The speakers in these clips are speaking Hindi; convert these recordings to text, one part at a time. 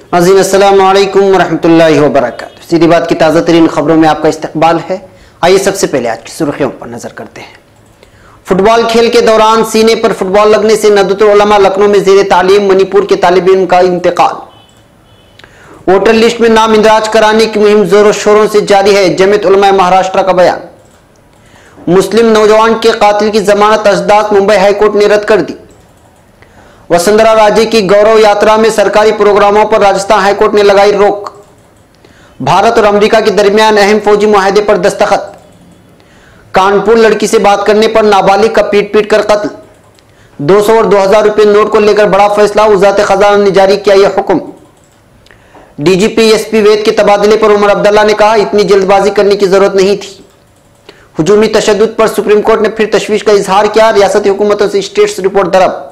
नाज़रीन अस्सलामु अलैकुम वरहमतुल्लाहि वबरकातुहू। सीधी बात की ताज़ा तरीन खबरों में आपका इस्तकबाल है। आइए सबसे पहले आज की सुर्खियों पर नजर करते हैं। फुटबॉल खेल के दौरान सीने पर फुटबॉल लगने से नदवतुल उलमा लखनऊ में ज़ेरे तालीम मणिपुर के तालिब इल्म का इंतकाल। वोटर लिस्ट में नाम इंदराज कराने की मुहिम जोरों शोरों से जारी है। जमीयत उलमा महाराष्ट्र का बयान। मुस्लिम नौजवान के कातिल की जमानत अजदाद मुंबई हाईकोर्ट ने रद्द कर दी। वसुंधरा राजे की गौरव यात्रा में सरकारी प्रोग्रामों पर राजस्थान हाईकोर्ट ने लगाई रोक। भारत और अमेरिका के दरमियान अहम फौजी मुआहदे पर दस्तखत। कानपुर लड़की से बात करने पर नाबालिग का पीट पीट कर कत्ल। 200 और 2000 रुपए नोट को लेकर बड़ा फैसला। वज़ारत खजाना ने जारी किया यह हुक्म। डीजीपी एसपी वैद के तबादले पर उमर अब्दुल्ला ने कहा, इतनी जल्दबाजी करने की जरूरत नहीं थी। हुजूमी तशद्दुद पर सुप्रीम कोर्ट ने फिर तशवीश का इजहार किया। रियासती हुकूमतों से स्टेट्स रिपोर्ट तलब।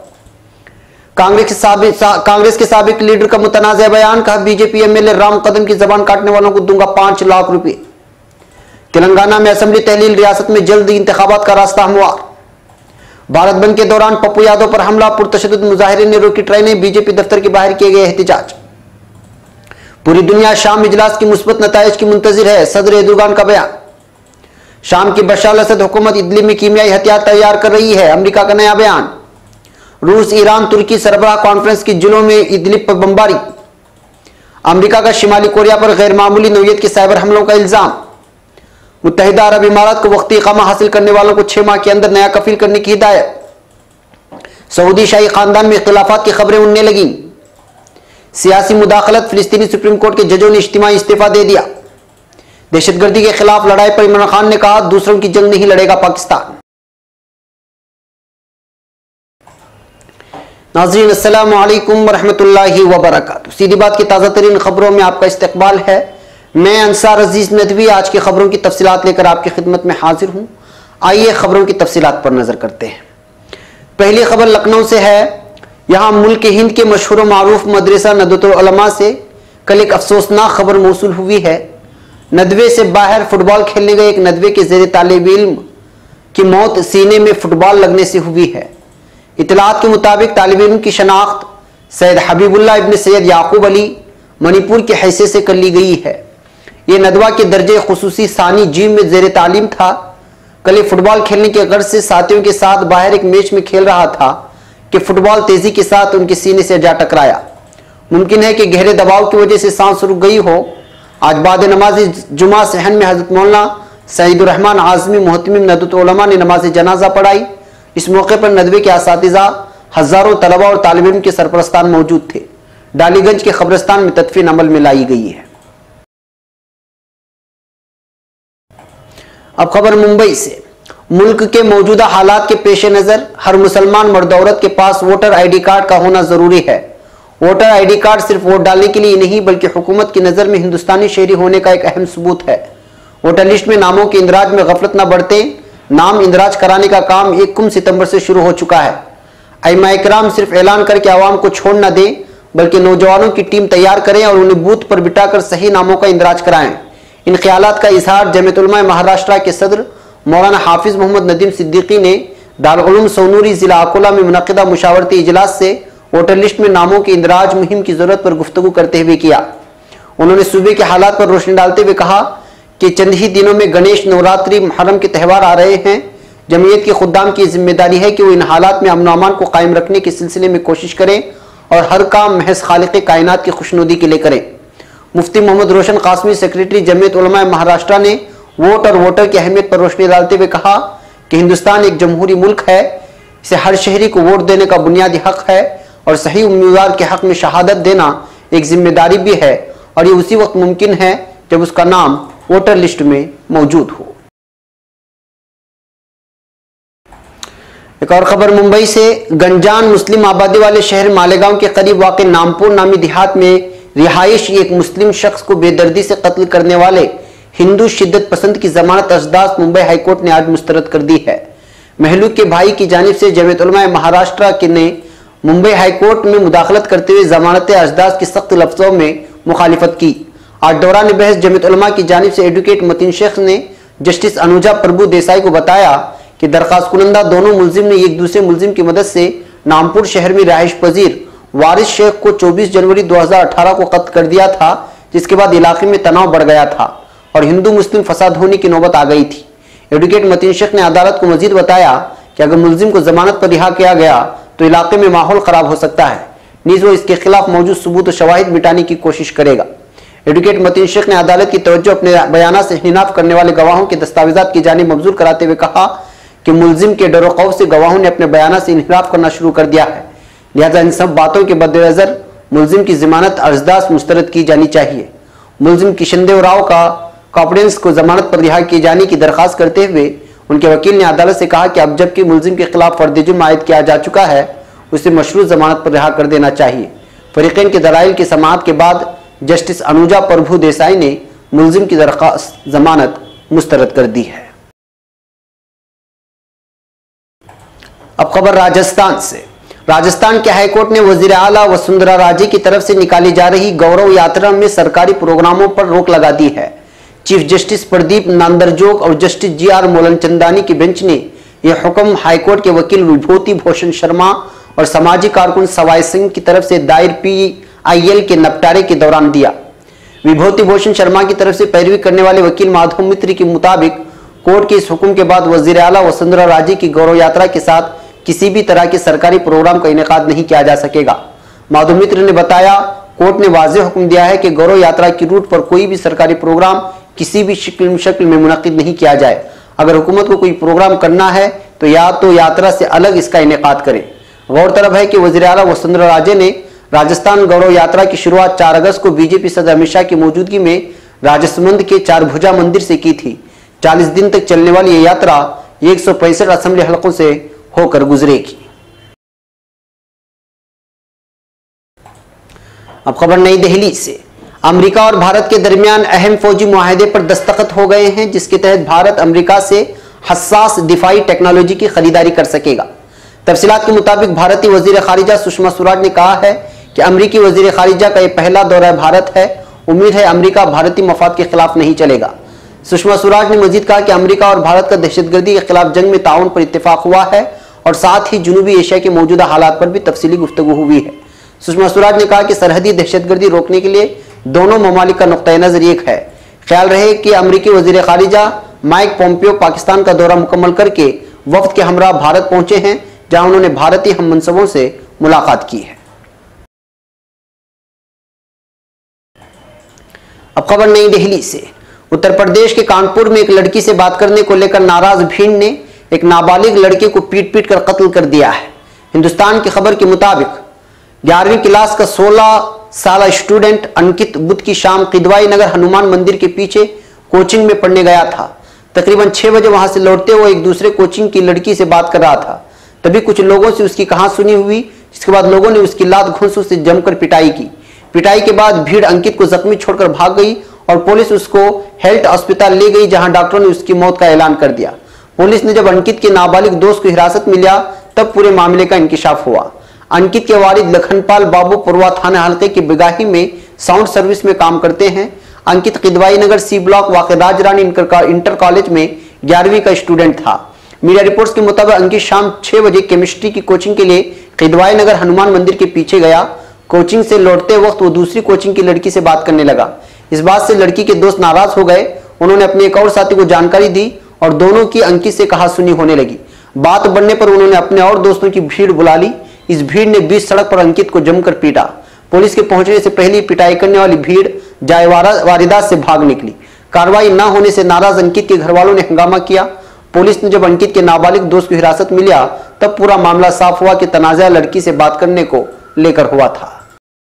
कांग्रेस के साबिक लीडर का मुतनाज़ बयान। कहा, बीजेपी एमएलए राम कदम की जबान काटने वालों को दूंगा 5 लाख रुपए। तेलंगाना में असेंबली तहलील। रियासत में जल्द इंतखाबात का रास्ता हमवार। भारत बंद के दौरान पप्पू यादव पर हमला। पुरतशद्दुद मुजाहिरीन ने रोकी ट्रेनें। बीजेपी दफ्तर के बाहर किए गए एहतजाज। पूरी दुनिया शाम इजलास की मुस्बत नताइज की मुंतजिर है। सदर एर्दोगान का बयान। शाम की बशर अल असद हुकूमत इदलिब में कीमियाई हथियार तैयार कर रही है। अमेरिका का नया बयान। रूस ईरान तुर्की सरबराह कॉन्फ्रेंस की जिलों में इदलिब पर बमबारी। अमेरिका का शिमाली कोरिया पर गैर मामूली नौयत के साइबर हमलों का इल्जाम। मुत्तहिदा अरब इमारात को वक्ती इकामा हासिल करने वालों को 6 माह के अंदर नया कफील करने की हिदायत। सऊदी शाही खानदान में इख्तिलाफात की खबरें उड़ने लगी। सियासी मुदाखलत। फिलिस्तीनी सुप्रीम कोर्ट के जजों ने इज्तिमाई इस्तीफा दे दिया। दहशतगर्दी के खिलाफ लड़ाई पर इमरान खान ने कहा, दूसरों की जंग नहीं लड़ेगा पाकिस्तान। नाज़रीन अस्सलामु अलैकुम वरहमतुल्लाहि वबरकातुहू। सीधी बात की ताज़ा तरीन खबरों में आपका इस्तकबाल है। मैं अंसार अजीज नदवी आज की खबरों की तफसीलात लेकर आपकी खिदमत में हाजिर हूँ। आइए खबरों की तफसीलात पर नजर करते हैं। पहली खबर लखनऊ से है। यहाँ मुल्क हिंद के मशहूर मारूफ मदरसा नदवतुल उलमा से कल एक अफसोसनाक खबर मौसूल हुई है। नदवे से बाहर फुटबॉल खेलने गए एक नदवे के ज़ेरे तालिब इल्म की मौत सीने में फुटबॉल लगने से हुई है। इतलात के मुताबिक तालिब इल्म की शनाख्त सैयद हबीबुल्लाह इब्न सैयद याकूब अली मणिपुर की हैसियत से कर ली गई है। यह नदवा के दर्जे खुसूसी सानी जीम में ज़ेरे तालीम था। कल फुटबॉल खेलने के गर्ज से साथियों के साथ बाहर एक मैच में खेल रहा था कि फुटबॉल तेजी के साथ उनके सीने से जा टकराया। मुमकिन है कि गहरे दबाव की वजह से सांस रुक गई हो। आज बाद नमाज जुमा सहन में हजरत मौलाना सईदुर रहमान आज़मी मोहतमिम नदवतुल उलमा ने नमाज जनाजा पढ़ाई। इस मौके पर नदवे के असातिज़ा, हजारों तलबा और तालिब इल्म के सरपरस्तान मौजूद थे। डालीगंज के कब्रिस्तान में तदफीन अमल में लाई गई है। अब खबर मुंबई से। मुल्क के मौजूदा हालात के पेश नजर हर मुसलमान मर्द औरत के पास वोटर ID कार्ड का होना जरूरी है। वोटर ID कार्ड सिर्फ वोट डालने के लिए नहीं बल्कि हुकूमत की नजर में हिंदुस्तानी शहरी होने का एक अहम सबूत है। वोटर लिस्ट में नामों के इंदराज में गफलत न बढ़ते। नाम इंदराज कराने का काम 1 सितंबर से शुरू हो चुका है। अइमा इकराम सिर्फ ऐलान करके आवाम को छोड़ न दें बल्कि नौजवानों की टीम तैयार करें और उन्हें बूथ पर बिठाकर सही नामों का इंदराज कराएं। इन ख्यालात का इजहार जमीयत उलमा महाराष्ट्र के सदर मौलाना हाफिज मोहम्मद नदीम सिद्दीकी ने दारुल उलूम सोनूरी जिला अकोला में मुनक़िदा मुशावरती इजलास से वोटर लिस्ट में नामों के इंदराज मुहिम की जरूरत पर गुफ्तगू करते हुए किया। उन्होंने सूबे के हालात पर रोशनी डालते हुए कहा कि चंद ही दिनों में गणेश, नवरात्रि, मुहर्रम के त्यौहार आ रहे हैं। जमीयत के खुद्दाम की जिम्मेदारी है कि वो इन हालात में अमन अमान को कायम रखने के सिलसिले में कोशिश करें और हर काम महज खालिक़ कायनात की खुशनुदी के लिए करें। मुफ्ती मोहम्मद रोशन कासमी सेक्रेटरी जमीयत उलमा महाराष्ट्र ने वोट और वोटर की अहमियत पर रोशनी डालते हुए कहा कि हिंदुस्तान एक जमहूरी मुल्क है। इसे हर शहरी को वोट देने का बुनियादी हक है और सही उम्मीदवार के हक में शहादत देना एक जिम्मेदारी भी है और ये उसी वक्त मुमकिन है जब उसका नाम वोटर लिस्ट में मौजूद हो। एक और खबर मुंबई से। गंजान मुस्लिम आबादी वाले शहर मालेगांव के करीब वाक़ नामपुर नामी देहात में रिहायशी एक मुस्लिम शख्स को बेदर्दी से कत्ल करने वाले हिंदू शिद्दत पसंद की जमानत अजदाद मुंबई हाईकोर्ट ने आज मुस्तरद कर दी है। महलूक के भाई की जानिब से जमीयत उलमा महाराष्ट्र ने मुंबई हाईकोर्ट में मुदाखलत करते हुए जमानत अजदाद की सख्त लफ्जों में मुखालिफत की। आज दौरान बहस जमीयत उलमा की जानिब से एडवोकेट मतीन शेख ने जस्टिस अनुजा प्रभु देसाई को बताया कि दरखास्त कुनंदा दोनों मुलजिम ने एक दूसरे मुलजिम की मदद से नामपुर शहर में रहायश पजीर वारिस शेख को 24 जनवरी 2018 को कत्ल कर दिया था, जिसके बाद इलाके में तनाव बढ़ गया था और हिंदू मुस्लिम फसाद होने की नौबत आ गई थी। एडवोकेट मतीन शेख ने अदालत को मजीद बताया कि अगर मुलजिम को जमानत पर रिहा किया गया तो इलाके में माहौल खराब हो सकता है, नीज वो इसके खिलाफ मौजूद सबूत और शवाहिद मिटाने की कोशिश करेगा। एडवोकेट मतीन शेख ने अदालत की तवज्जो अपने बयान से इन्हिनाफ करने वाले गवाहों के दस्तावेजात की जानिब मबजूर कराते हुए कहा कि मुलजिम के डर खौफ से गवाहों ने अपने बयान से इन्हिनाफ करना शुरू कर दिया है, लिहाजा इन सब बातों के मद्देनजर मुलजिम की जमानत अर्जदास मुस्तरद की जानी चाहिए। मुलजिम किशनदेव राव का कॉन्फिडेंस को जमानत पर रिहा किए जाने की दरखास्त करते हुए उनके वकील ने अदालत से कहा कि अब जबकि मुलजिम के खिलाफ फर्द जुर्म आयद किया जा चुका है, उसे मशरूत जमानत पर रिहा कर देना चाहिए। फरीकैन के दलाइल की समाअत के बाद जस्टिस अनुजा प्रभु देसाई ने मुलजिम की दरखास्त जमानत मुस्तरद कर दी है। अब खबर राजस्थान से। राजस्थान के हाईकोर्ट ने वजीर आला वसुंधरा राजे की तरफ से निकाली जा रही गौरव यात्रा में सरकारी प्रोग्रामों पर रोक लगा दी है। चीफ जस्टिस प्रदीप नांदरजोग और जस्टिस जी.आर. मोलनचंदानी की बेंच ने यह हुक्म हाईकोर्ट के वकील विभूति भूषण शर्मा और सामाजिक कारकुन सवाई सिंह की तरफ से दायर PIL के निपटारे के दौरान दिया। विभूति भूषण शर्मा की तरफ से पैरवी करने वाले वकील माधव मित्र के मुताबिक कोर्ट के इस हुक्म के बाद वजीर आला वसुंधरा राजे की गौरव यात्रा के साथ किसी भी तरह के सरकारी प्रोग्राम का इनेकाद नहीं किया जा सकेगा। माधव मित्र ने बताया, कोर्ट ने वाज़ेह हुक्म दिया है कि गौरव यात्रा की रूट पर कोई भी सरकारी प्रोग्राम किसी भी शक्ल में मुनक्किद नहीं किया जाए। अगर हुकूमत को कोई प्रोग्राम करना है तो या तो यात्रा से अलग इसका इनेकाद करे। गौरतलब है कि वज़ीर आला वसुंधरा राजे ने राजस्थान गौरव यात्रा की शुरुआत 4 अगस्त को बीजेपी सदर अमित शाह की मौजूदगी में राजसमंद के चारभुजा मंदिर से की थी। 40 दिन तक चलने वाली यह यात्रा 165 असेंबली हलकों से होकर गुजरेगी। अब खबर नई दिल्ली से। अमेरिका और भारत के दरमियान अहम फौजी मुआहदे पर दस्तखत हो गए हैं, जिसके तहत भारत अमेरिका से हसास दिफाई टेक्नोलॉजी की खरीदारी कर सकेगा। तफसीलात के मुताबिक भारतीय वजीर खारिजा सुषमा स्वराज ने कहा है कि अमेरिकी वजीर खारिजा का यह पहला दौरा भारत है। उम्मीद है अमेरिका भारतीय मफाद के खिलाफ नहीं चलेगा। सुषमा स्वराज ने मजीद कहा कि अमेरिका और भारत का दहशतगर्दी के खिलाफ जंग में ताउन पर इत्तेफाक हुआ है और साथ ही जनूबी एशिया के मौजूदा हालात पर भी तफसीली गुफ्तगू हुई है। सुषमा स्वराज ने कहा कि सरहदी दहशतगर्दी रोकने के लिए दोनों ममालिक का नुक्ता नजर एक है। ख्याल रहे कि अमेरिकी वजीर खारिजा माइक पोम्पियो पाकिस्तान का दौरा मुकम्मल करके वफ्द के हमरा भारत पहुंचे हैं, जहां उन्होंने भारतीय हम मनसबों से मुलाकात की है। अब खबर नई दिल्ली से। उत्तर प्रदेश के कानपुर में एक लड़की से बात करने को लेकर नाराज भीड़ ने एक नाबालिग लड़के को पीट पीट कर कत्ल कर दिया है। हिंदुस्तान की खबर के मुताबिक 11वीं क्लास का 16 साल स्टूडेंट अंकित बुध की शाम किदवाई नगर हनुमान मंदिर के पीछे कोचिंग में पढ़ने गया था। तकरीबन 6 बजे वहां से लौटते हुए एक दूसरे कोचिंग की लड़की से बात कर रहा था। तभी कुछ लोगों से उसकी कहासुनी हुई, जिसके बाद लोगों ने उसकी लात घूंस से जमकर पिटाई की। पिटाई के बाद भीड़ अंकित को जख्मी छोड़कर भाग गई और पुलिस उसको हेल्थ अस्पताल ले गई, जहां डॉक्टरों ने उसकी मौत का ऐलान कर दिया। पुलिस ने जब अंकित के नाबालिग दोस्त को हिरासत में लिया तब पूरे मामले का इंकिशाफ हुआ। अंकित के वालिद लखनपाल बाबू पुरवा थाना हल्के की बिगाही में साउंड सर्विस में काम करते हैं। अंकित किदवाई नगर C ब्लॉक वाक़ राजरानी इंटर कॉलेज में 11वीं का स्टूडेंट था। मीडिया रिपोर्ट्स के मुताबिक अंकित शाम 6 बजे केमिस्ट्री की कोचिंग के लिए किदवाई नगर हनुमान मंदिर के पीछे गया। कोचिंग से लौटते वक्त वो दूसरी कोचिंग की लड़की से बात करने लगा। इस बात से लड़की के दोस्त नाराज हो गए। उन्होंने अपने एक और साथी को जानकारी दी और दोनों की अंकित से कहासुनी होने लगी। बात बढ़ने पर उन्होंने अपने और दोस्तों की भीड़ बुला ली। इस भीड़ ने बीच सड़क पर अंकित को जमकर पीटा। पुलिस के पहुंचने से पहले पिटाई करने वाली भीड़ वारदात से भाग निकली। कार्रवाई न होने से नाराज अंकित के घर वालों ने हंगामा किया। पुलिस ने जब अंकित के नाबालिग दोस्त को हिरासत में लिया तब पूरा मामला साफ हुआ कि तनाज़ा लड़की से बात करने को लेकर हुआ था।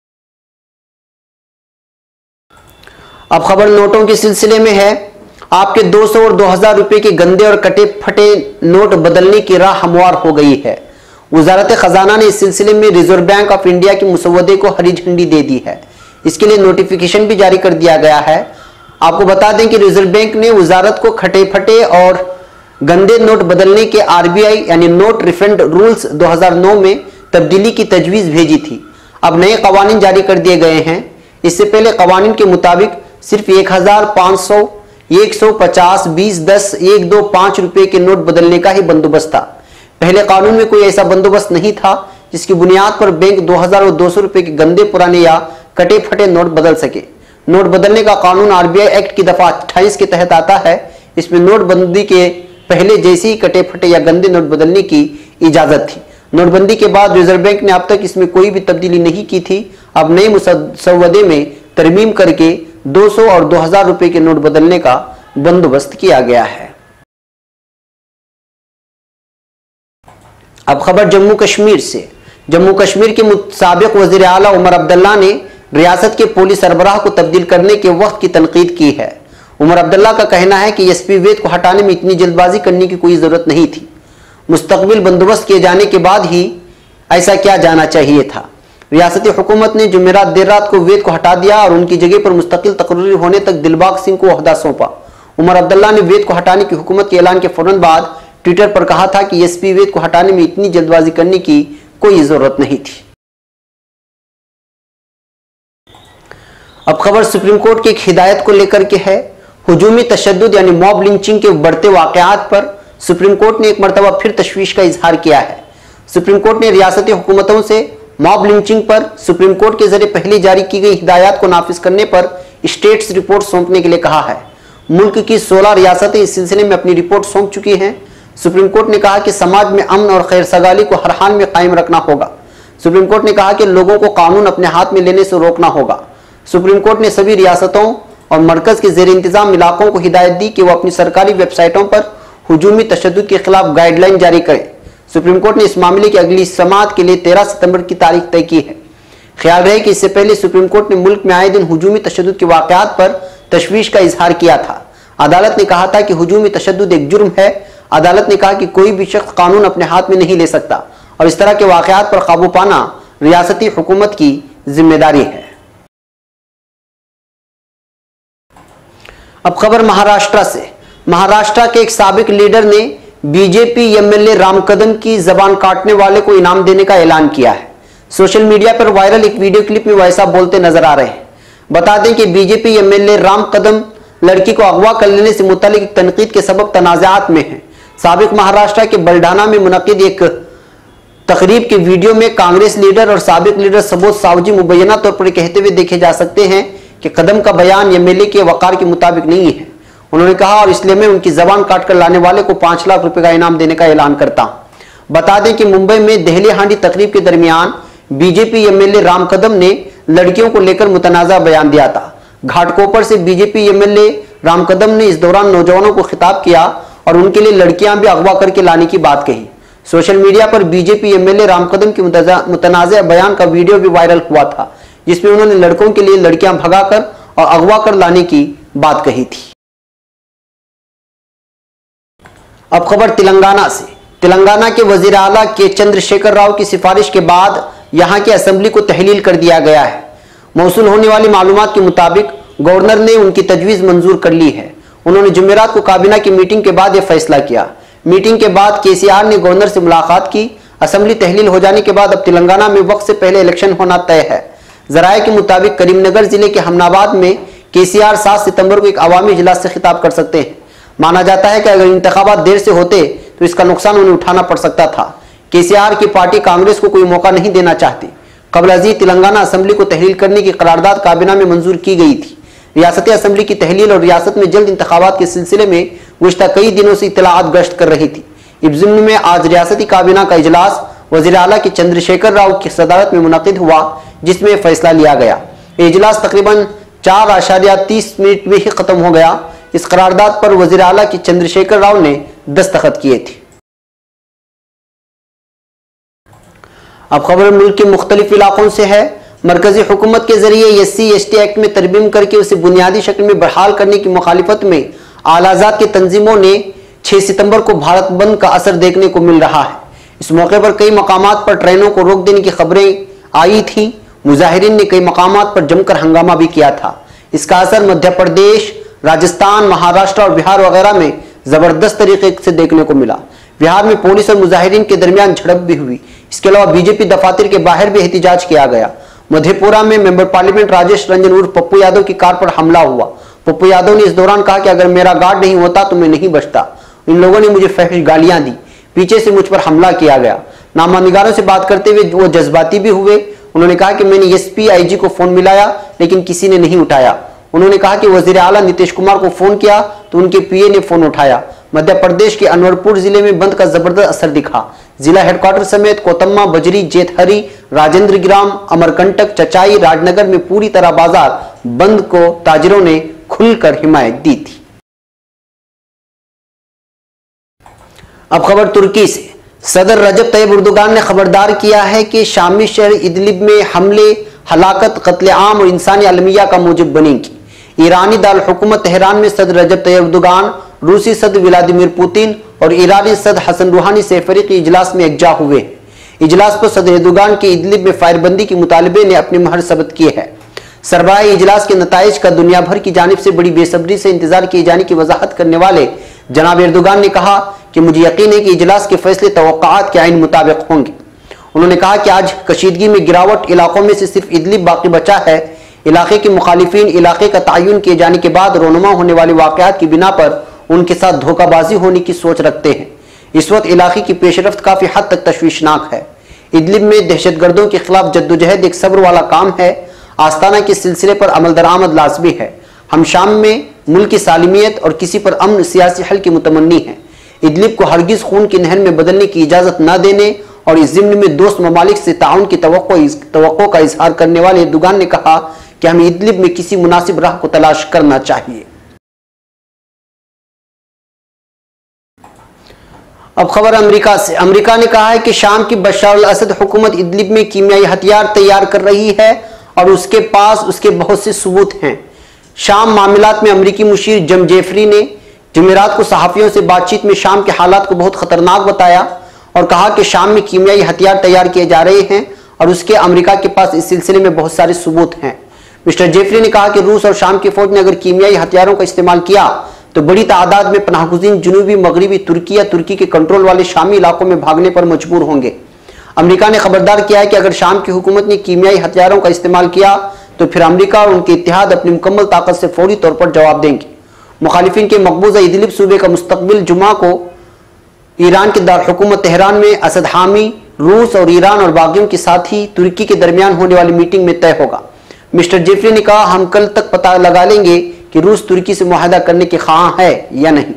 अब खबर नोटों के सिलसिले में है। आपके 200 और 2000 रुपए के गंदे और कटे फटे नोट बदलने की राह हमवार हो गई है। वजारत खजाना ने इस सिलसिले में रिजर्व बैंक ऑफ इंडिया के मुसवदे को हरी झंडी दे दी है। इसके लिए नोटिफिकेशन भी जारी कर दिया गया है। आपको बता दें कि रिजर्व बैंक ने वजारत को खटे फटे और गंदे नोट बदलने के RBI यानी नोट रिफंड रूल्स 2009 में तब्दीली की तजवीज भेजी थी। अब नए कवानीन जारी कर दिए गए हैं। इससे पहले कवानीन के मुताबिक सिर्फ 1500, 150, 20, 10, 1, 2, 5 रुपए के नोट बदलने का ही बंदोबस्त था। पहले कानून में कोई ऐसा बंदोबस्त नहीं था, जिसकी बुनियाद पर बैंक 2000 और 200 रुपए के गंदे, पुराने या कटे फटे नोट बदल सके। नोट बदलने का कानून आरबीआई एक्ट की दफा 28 के तहत आता है। इसमें नोटबंदी के पहले जैसे ही कटे फटे या गंदे नोट बदलने की इजाजत थी। नोटबंदी के बाद रिजर्व बैंक ने अब तक इसमें कोई भी तब्दीली नहीं की थी। अब नए मुसव्वदे में तरमीम करके 200 और 2000 रुपए के नोट बदलने का बंदोबस्त किया गया है। अब खबर जम्मू कश्मीर से। जम्मू कश्मीर के साबिक वजीर आला उमर अब्दुल्ला ने रियासत के पुलिस सरबराह को तब्दील करने के वक्त की तनकीद की है। उमर अब्दुल्ला का कहना है कि एसपी वैद को हटाने में इतनी जल्दबाजी करने की कोई जरूरत नहीं थी। मुस्तकबिल बंदोबस्त किए जाने के बाद ही ऐसा किया जाना चाहिए था। रियासती हुकूमत ने जुमेरात देर रात को वैद को हटा दिया और उनकी जगह पर मुस्तकिल तकरीर होने तक दिलबाग सिंह को ओहदा सौंपा। उमर अब्दुल्ला ने वैद को हटाने की हुकूमत के ऐलान के फौरन बाद ट्विटर पर कहा था कि एसपी वैद को हटाने में इतनी जल्दबाजी करने की कोई जरूरत नहीं थी। अब खबर सुप्रीम कोर्ट की एक हिदायत को लेकर के है। हुजूमी तशद्दुद यानी मॉब लिंचिंग के बढ़ते वाकयात पर सुप्रीम कोर्ट ने एक मरतबा फिर तशवीश का इजहार किया है। सुप्रीम कोर्ट ने रियासती हुकूमतों से मॉब लिंचिंग पर सुप्रीम कोर्ट के जरिए पहले जारी की गई हिदायत को नाफिज करने पर स्टेट्स रिपोर्ट सौंपने के लिए कहा है। मुल्क की 16 रियासतें इस सिलसिले में अपनी रिपोर्ट सौंप चुकी हैं। सुप्रीम कोर्ट ने कहा कि समाज में अमन और खैर सगाली को हर हाल में कायम रखना होगा। सुप्रीम कोर्ट ने कहा कि लोगों को कानून अपने हाथ में लेने से रोकना होगा। सुप्रीम कोर्ट ने सभी रियासतों और मरकज के जेर इंतजाम इलाकों को हिदायत दी कि वो अपनी सरकारी वेबसाइटों पर हुजूमी तशद्दुद के खिलाफ गाइडलाइन जारी करें। सुप्रीम कोर्ट ने इस मामले की अगली समाअत के लिए 13 सितंबर की तारीख तय की है। ख्याल रहे कि इससे पहले सुप्रीम कोर्ट ने मुल्क में आए दिन हुजूमी तशद्दुद के वाकयात पर तशवीश का इजहार किया था। अदालत ने कहा था कि हुजूमी तशद्दुद एक जुर्म है। अदालत ने कहा कि कोई भी शख्स कानून अपने हाथ में नहीं ले सकता और इस तरह के वाकयात पर काबू पाना रियासती हुकूमत की जिम्मेदारी है। अब खबर महाराष्ट्र से। महाराष्ट्र के एक साबिक लीडर ने बीजेपी एमएलए राम कदम की जबान काटने वाले को इनाम देने का ऐलान किया है। सोशल मीडिया पर वायरल एक वीडियो क्लिप में वो ऐसा बोलते नजर आ रहे हैं। बता दें कि बीजेपी एमएलए राम कदम लड़की को अगवा कर लेने से मुतालिक तनकीद के सबब तनाज़ात में है। साबिक महाराष्ट्र के बलडाना में मुनक्किद एक तकरीब के वीडियो में कांग्रेस लीडर और साबिक लीडर सबोध सावजी मुबैना तौर पर कहते हुए देखे जा सकते हैं कि कदम का बयान एमएलए के वकार के मुताबिक नहीं है। उन्होंने कहा, और इसलिए मैं उनकी जबान काटकर लाने वाले को 5 लाख रुपए का इनाम देने का ऐलान करता हूं। बता दें कि मुंबई में दहली हांडी तकरीब के दरमियान बीजेपी एमएलए राम कदम ने लड़कियों को लेकर मुतनाज़ा बयान दिया था। घाटकोपर से बीजेपी एमएलए राम कदम ने इस दौरान नौजवानों को खिताब किया और उनके लिए लड़कियां भी अगवा करके लाने की बात कही। सोशल मीडिया पर बीजेपी एमएलए राम कदम के मुतनाज़ा बयान का वीडियो भी वायरल हुआ था, जिसमें उन्होंने लड़कों के लिए लड़कियां भगाकर और अगवा कर लाने की बात कही थी। अब खबर तेलंगाना से। तेलंगाना के वजीर आला के चंद्रशेखर राव की सिफारिश के बाद यहां की असेंबली को तहलील कर दिया गया है। मौसूल होने वाली मालूमात के मुताबिक गवर्नर ने उनकी तजवीज़ मंजूर कर ली है। उन्होंने जुमेरात को काबीना की मीटिंग के बाद यह फैसला किया। मीटिंग के बाद केसीआर ने गवर्नर से मुलाकात की। असेंबली तहलील हो जाने के बाद अब तेलंगाना में वक्त से पहले इलेक्शन होना तय है। जराये के मुताबिक करीमनगर जिले के हमनाबाद में केसीआर 7 सितंबर को एक अवामी इजलास से खिताब कर सकते हैं। माना जाता है कि अगर इंतखाबात देर से होते तो इसका नुकसान उन्हें उठाना पड़ सकता था। केसीआर की पार्टी कांग्रेस को कोई मौका नहीं देना चाहती। कबल अजीज तेलंगाना असेंबली को तहलील करने की करारदाद काबीना में मंजूर की गई थी। रियासती असेंबली की तहलील और रियासत में जल्द इंतखाबात के सिलसिले में गुज़श्ता कई दिनों से इत्तलाआत गश्त कर रही थी। इस ज़िम्न में आज रियासती काबीना का इजलास वज़ीर आला के चंद्रशेखर राव की सदारत में मुनक़िद हुआ, जिसमें फैसला लिया गया। इजलास तकरीबन 4.30 मिनट में ही खत्म हो गया। इस करारदाद पर वज़ीर आला की चंद्रशेखर राव ने दस्तखत किए थे। अब खबर मुल्क के मुख्तलिफ इलाकों से है। मरकजी हुकूमत के जरिए SC/ST एक्ट में तरमीम करके उसे बुनियादी शक्ल में बहाल करने की मुखालिफत में आलाजात की तंजीमों ने 6 सितंबर को भारत बंद का असर देखने को मिल रहा है। इस मौके पर कई मकामात पर ट्रेनों को रोक देने की खबरें आई थी। मुजाहिरीन ने कई मकामात पर जमकर हंगामा भी किया था। इसका असर मध्य प्रदेश, राजस्थान, महाराष्ट्र और बिहार वगैरह में जबरदस्त तरीके से देखने को मिला। बिहार में पुलिस और मुजाहिरीन के दरमियान झड़प भी हुई। इसके अलावा बीजेपी दफातर के बाहर भी एहतिजाज किया गया। मधेपुरा में मेंबर पार्लियामेंट राजेश रंजन उर्फ पप्पू यादव की कार पर हमला हुआ। पप्पू यादव ने इस दौरान कहा कि अगर मेरा गार्ड नहीं होता तो मैं नहीं बचता। इन लोगों ने मुझे फहश गालियां दी। पीछे से मुझ पर हमला किया गया। नामानिगारों से बात करते हुए वो जज्बाती भी हुए। उन्होंने कहा कि मैंने एसपी आईजी को फोन मिलाया लेकिन किसी ने नहीं उठाया। उन्होंने कहा कि वजीर आला नीतीश कुमार को फोन किया तो उनके पीए ने फोन उठाया। मध्य प्रदेश के अनवरपुर जिले में बंद का जबरदस्त असर दिखा। जिला हेडक्वार्टर समेत कोतम्मा, बजरी, जेतहरी, राजेंद्र ग्राम, अमरकंटक, चचाई, राजनगर में पूरी तरह बाजार बंद को ताजिरों ने खुलकर हिमायत दी थी। अब खबर तुर्की से। सदर रजब तैयब एर्दोगान ने खबरदार किया है कि शामी शहर इदलिब में हमले, हलाकत, कत्लेआम और इंसानी अलमिया का मूजिब बनेंगी। ईरानी दारुल हुकूमत तेहरान में सदर रजब तैयब एर्दोगान, रूसी सदर व्लादिमीर पुतिन और ईरानी सदर हसन रूहानी सरफरीकी इजलास में एकजा हुए। इजलास पर सदर एर्दोगान के इदलिब में फायरबंदी के मुतालबे ने अपनी महर सबत किए है। सरबराह इजलास के नताइज का दुनिया भर की जानिब से बड़ी बेसब्री से इंतजार किए जाने की वजाहत करने वाले जनाब एर्दोगान ने कहा कि मुझे यकीन है कि इजलास के फैसले तवक्कात के आइन मुताबिक होंगे। उन्होंने कहा कि आज कशीदगी में गिरावट, इलाकों में से सिर्फ इदलिब बाकी बचा है। इलाके के मुखालिफिन इलाके का तयन किए जाने के बाद रोनुमा होने वाले वाकयात की बिना पर उनके साथ धोखाबाजी होने की सोच रखते हैं। इस वक्त इलाके की पेशरफ्त काफी हद तक तशवीशनाक है। इदलिब में दहशतगर्दों के खिलाफ जद्दोजहद एक सब्र वाला काम है। आस्ताना के सिलसिले पर अमल दरामद लाजमी है। हम शाम में मुल्क की सालिमियत और किसी पर अमन सियासी हल की मुतमन्नी है। इदलिब को हरगिज खून की नहर में बदलने की इजाजत न देने और इस जिम्न में दोस्त ममालिक से ताउन की तवक्को का इजहार करने वाले एर्दोगान ने कहा कि हमें इदलिब में किसी मुनासिब राह को तलाश करना चाहिए। अब खबर अमेरिका से। अमेरिका ने कहा है कि शाम की बशर अल असद हुकूमत इदलिब में कीमियाई हथियार तैयार कर रही है और उसके पास उसके बहुत से सबूत हैं। शाम मामलात में अमेरिकी मुशीर जम जेफरी ने जुमेरात को सहाफियों से बातचीत में शाम के हालात को बहुत खतरनाक बताया और कहा कि शाम में कीमियाई हथियार तैयार किए जा रहे हैं और उसके अमेरिका के पास इस सिलसिले में बहुत सारे सबूत हैं। मिस्टर जेफरी ने कहा कि रूस और शाम की फौज ने अगर कीमियाई हथियारों का इस्तेमाल किया तो बड़ी तादाद में पनाहगुज़ीन जुनूबी मगरबी तुर्की या तुर्की के कंट्रोल वाले शामी इलाकों में भागने पर मजबूर होंगे। अमेरिका ने खबरदार किया है कि अगर शाम की हुकूमत ने कीमियाई हथियारों का इस्तेमाल किया तो फिर अमेरिका और उनके इत्तेहाद अपनी मुकम्मल ताकत से फौरी तौर पर जवाब देंगे। मुखालिफिन के मकबूजा इदलिब सूबे का मुस्तकबिल जुमा को ईरान के दारुल हुकूमत तेहरान में असद हामी, रूस और ईरान और बागियों के साथ ही तुर्की के दरमियान होने वाली मीटिंग में तय होगा। मिस्टर जेफरी ने कहा, हम कल तक पता लगा लेंगे कि रूस तुर्की से मुआहदा करने के ख्वाह है या नहीं।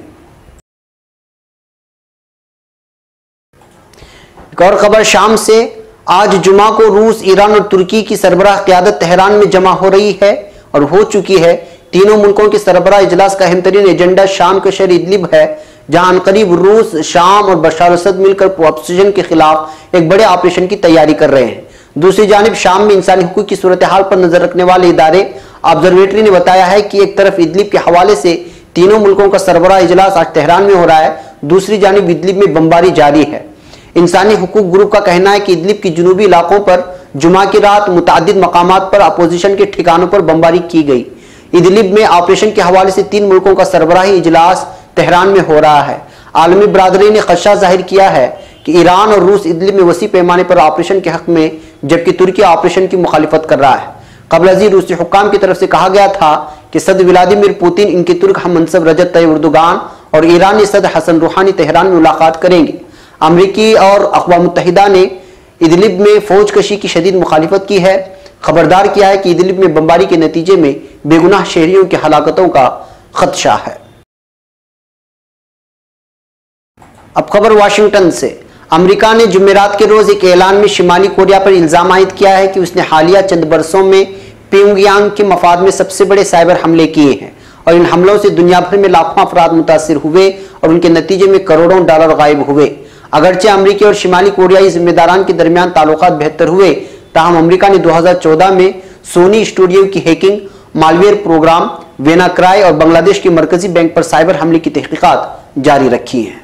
एक और खबर शाम से। आज जुमा को रूस, ईरान और तुर्की की सरबराह क़यादत तेहरान में जमा हो रही है और हो चुकी है। तीनों मुल्कों के सरबराह इजलास का अहम तरीन एजेंडा शाम के शहर इदलिब है, जहां करीब रूस, शाम और बशर अल असद मिलकर ऑपोजिशन के खिलाफ एक बड़े ऑपरेशन की तैयारी कर रहे हैं। दूसरी जानिब शाम में इंसानी हुकूक की सूरत हाल पर नजर रखने वाले इदारे ऑब्जर्वेटरी ने बताया है कि एक तरफ इदलिब के हवाले से तीनों मुल्कों का सरबराह इजलास आज तेहरान में हो रहा है, दूसरी जानिब इदलिब में बमबारी जारी है। इंसानी हुकूक ग्रुप का कहना है कि इदलिब की जुनूबी इलाकों पर जुमा की रात मुतादिद मकामात पर अपोजिशन के ठिकानों पर बमबारी की गई। इदलिब में ऑपरेशन के हवाले से तीन मुल्कों का सरबराही इजलास तेहरान में हो रहा है। आलमी बरादरी ने खदशा जाहिर किया है कि ईरान और रूस इदलिब में वसी पैमाने पर ऑपरेशन के हक में, जबकि तुर्की ऑपरेशन की मुखालिफत कर रहा है। कबल अज़ीज़ रूसी हुक्काम की तरफ से कहा गया था कि सदर व्लादिमीर पुतिन, इनके तुर्क हम मनसब रजब तैयब एर्दोगान और ईरानी सदर हसन रूहानी तेहरान में मुलाकात करेंगे। अमरीकी और अक़वाम मुत्तहिदा ने इदलिब में फौज कशी की शदीद मुखालिफत की है। खबरदार किया है कि इदलिब में बमबारी के नतीजे में बेगुनाह शहरियों की हलाकतों का खदशा है। अब खबर वाशिंगटन से। अमेरिका ने जुमेरात के रोज एक ऐलान में शिमाली कोरिया पर इल्जाम आयद किया है कि उसने हालिया चंद बरसों में प्योंगयांग के मफाद में सबसे बड़े साइबर हमले किए हैं और इन हमलों से दुनिया भर में लाखों अफराद मुतासिर हुए और उनके नतीजे में करोड़ों डॉलर गायब हुए। अगरचे अमरीकी और शिमाली कोरियाई जिम्मेदारान के दरमियान ताल्लुकात बेहतर हुए, ताहम अमरीका ने 2014 में सोनी स्टूडियो की हैकिंग, मालवेयर प्रोग्राम, वेनाक्राई और बांग्लादेश के मरकजी बैंक पर साइबर हमले की तहकीकात जारी रखी है।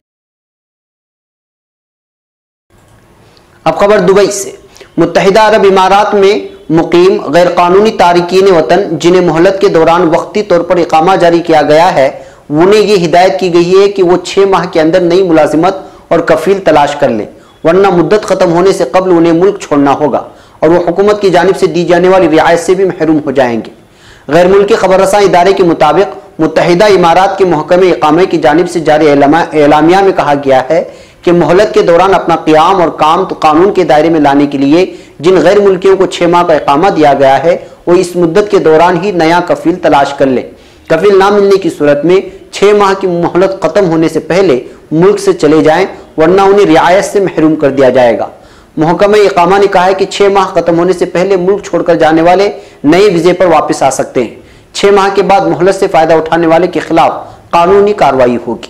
अब खबर दुबई से। मुत्तहिदा अरब इमारात में मुकीम गैर कानूनी तारिकीन वतन जिन्हें मोहलत के दौरान वक्ती तौर पर इकामा जारी किया गया है, उन्हें यह हिदायत की गई है कि वो 6 माह के अंदर नई मुलाजिमत और कफील तलाश कर लें, वरना मुद्दत खत्म होने से कबल उन्हें मुल्क छोड़ना होगा और वो हुकूमत की जानिब से दी जाने वाली रियायत से भी महरूम हो जाएंगे। गैर मुल्की खबर रसां इदारे के मुताबिक मुत्तहिदा इमारात के महकमे इकामे की जानिब से जारी एलामिया में कहा गया है कि मोहलत के दौरान अपना क़याम और काम तो कानून के दायरे में लाने के लिए जिन गैर मुल्कियों को 6 माह का इकामा दिया गया है वो इस मुद्दत के दौरान ही नया कफील तलाश कर ले। कफील ना मिलने की सूरत में 6 माह की मोहलत खत्म होने से पहले मुल्क से चले जाएं, वरना उन्हें रियायत से महरूम कर दिया जाएगा। महकमा इकामा ने कहा है कि 6 माह खत्म होने से पहले मुल्क छोड़कर जाने वाले नए वीजे पर वापस आ सकते हैं। 6 माह के बाद मोहलत से फायदा उठाने वाले के खिलाफ कानूनी कार्रवाई होगी।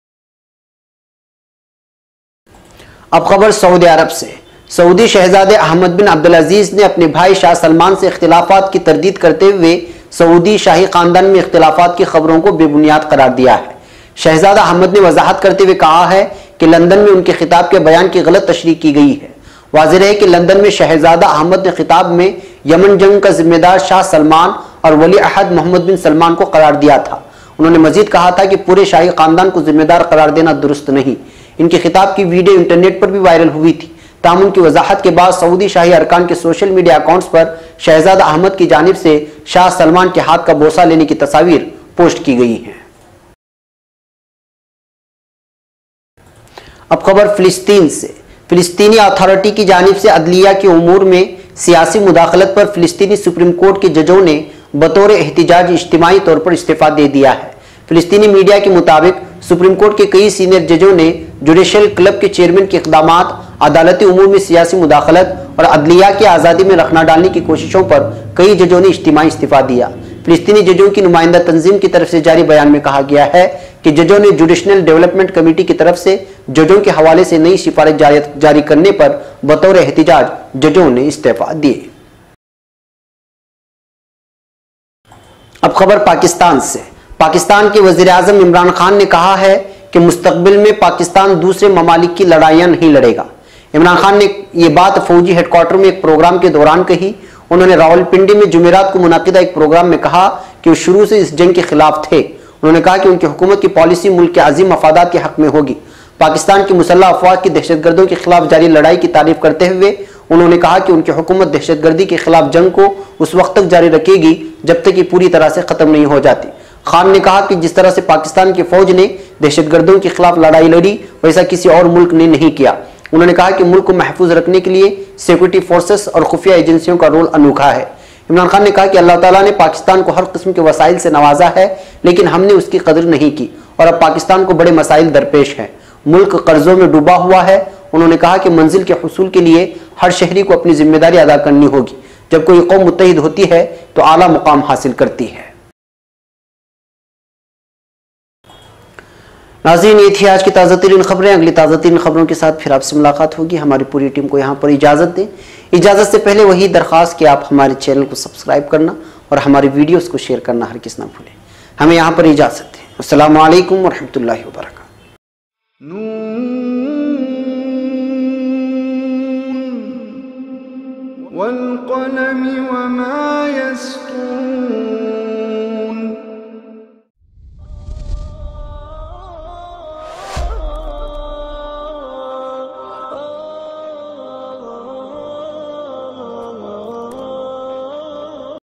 अब खबर सऊदी अरब से। सऊदी शहजादे अहमद बिन अब्दुल अजीज ने अपने भाई शाह सलमान से इख्तिलाफात की तरदीद करते हुए सऊदी शाही खानदान में इख्तिलाफात की खबरों को बेबुनियाद करार दिया है। शहजादा अहमद ने वजाहत करते हुए कहा है कि लंदन में उनके खिताब के बयान की गलत तशरीह की गई है। वाज़ेह है कि लंदन में शहजादा अहमद ने खिताब में यमन जंग का जिम्मेदार शाह सलमान और वली अहद मोहम्मद बिन सलमान को करार दिया था। उन्होंने मजीद कहा था कि पूरे शाही खानदान को जिम्मेदार करार देना दुरुस्त नहीं। इनके खिताब की वीडियो इंटरनेट पर भी वायरल हुई थी। ताहम उनकी वजाहत के बाद सऊदी शाही अरकान के सोशल मीडिया अकाउंट्स पर शहजादा अहमद की जानिब से शाह सलमान के हाथ का बोसा लेने की तस्वीर पोस्ट की गई हैं। अब खबर फिलिस्तीन से। फिलिस्तीनी अथॉरिटी की जानिब से अदलिया के उमूर में सियासी मुदाखलत पर फिलिस्तीनी सुप्रीम कोर्ट के जजों ने बतौर एहतिजाज इज्तिमाई तौर पर इस्तीफा दे दिया है। फिलिस्तीनी मीडिया के मुताबिक सुप्रीम कोर्ट के कई सीनियर जजों ने जुडिशल क्लब के चेयरमैन के इक़दामात, अदालती उमूर में सियासी मुदाखलत और अदलिया की आज़ादी में रखना डालने की कोशिशों पर कई जजों ने इज्तिमाई इस्तीफा दिया। फिलिस्तीनी जजों की नुमाइंदा तंजीम की तरफ से जारी बयान में कहा गया है कि जजों ने जुडिशनल डेवलपमेंट कमेटी की तरफ से जजों के हवाले से नई सिफारिश जारी करने पर बतौर एहतिजाज जजों ने इस्तीफा दिए। अब खबर पाकिस्तान से। पाकिस्तान के वज़ीर-ए-आज़म इमरान खान ने कहा है कि मुस्तकबिल में पाकिस्तान दूसरे ममालिक की लड़ाइयाँ नहीं लड़ेगा। इमरान खान ने ये बात फौजी हेडक्वार्टर में एक प्रोग्राम के दौरान कही। उन्होंने रावलपिंडी में जुमेरात को मुनाकिदा एक प्रोग्राम में कहा कि वो शुरू से इस जंग के खिलाफ थे। उन्होंने कहा कि उनकी हुकूमत की पॉलिसी मुल्क के अजीम मफादात के हक में होगी। पाकिस्तान की मुसल्लह अफवाज की दहशतगर्दों के खिलाफ जारी लड़ाई की तारीफ करते हुए उन्होंने कहा कि उनकी हुकूमत दहशतगर्दी के खिलाफ जंग को उस वक्त तक जारी रखेगी जब तक ये पूरी तरह से खत्म नहीं हो जाती। खान ने कहा कि जिस तरह से पाकिस्तान की फौज ने दहशतगर्दों के खिलाफ लड़ाई लड़ी वैसा किसी और मुल्क ने नहीं किया। उन्होंने कहा कि मुल्क को महफूज रखने के लिए सिक्योरिटी फोर्सेस और खुफिया एजेंसियों का रोल अनोखा है। इमरान खान ने कहा कि अल्लाह ताला ने पाकिस्तान को हर किस्म के वसाइल से नवाजा है, लेकिन हमने उसकी कदर नहीं की और अब पाकिस्तान को बड़े मसाइल दरपेश हैं। मुल्क कर्जों में डूबा हुआ है। उन्होंने कहा कि मंजिल के हुसूल के लिए हर शहरी को अपनी जिम्मेदारी अदा करनी होगी। जब कोई कौम मुत्तहिद होती है तो आला मुकाम हासिल करती है। नाज़रीन, ये थी आज की ताज़ा तरीन खबरें। अगली ताज़ा तरीन खबरों के साथ फिर आपसे मुलाकात होगी। हमारी पूरी टीम को यहाँ पर इजाज़त दें। इजाज़त से पहले वही दरख्वास्त कि आप हमारे चैनल को सब्सक्राइब करना और हमारी वीडियोस को शेयर करना हर किस ना भूलें। हमें यहाँ पर इजाज़त दें। अस्सलामु अलैकुम वरहमतुल्लाहि वबरकातुहू। वल क़लमि वमा यस्तुरून।